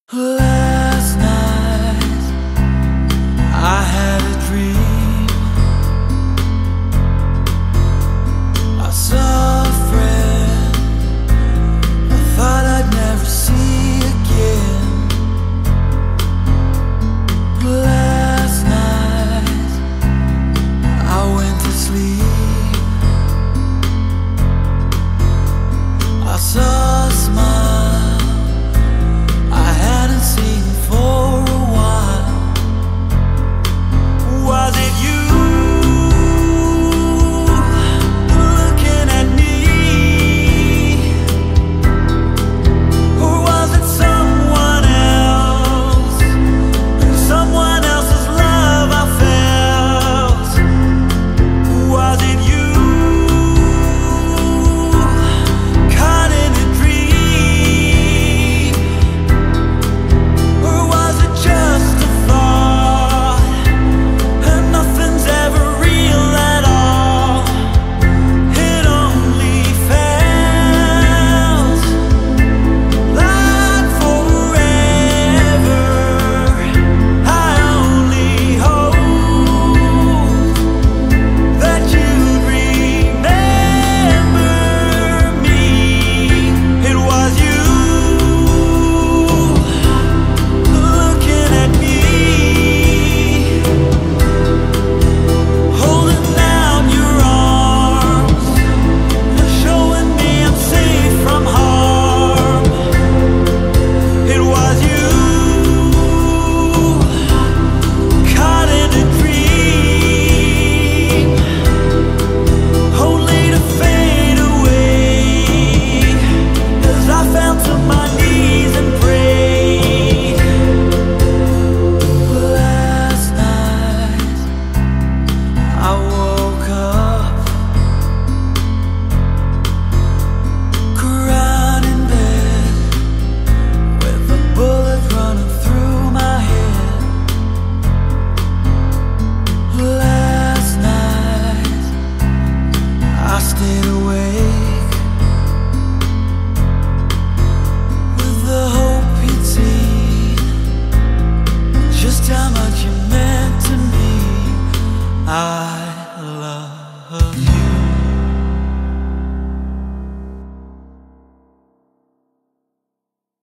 Last night I had a dream. I saw a friend I thought I'd never see again. Last night I went to sleep. I saw a smile I hadn't seen for a while. Was it you looking at me? Or was it someone else? Someone else's love I felt? Was it you caught in a dream? Or was it just a thought, and nothing's ever real at all? It only felt like forever. I only hope that you'd remember me. It was you looking at me, holding out your arms, showing me I'm safe from harm. It was you caught in a dream, only to fade away as I fell to my knees and prayed. Last night I woke up crying in bed with a bullet running through my head. Last night I stayed awake with the hope you'd see just how much you meant to me. I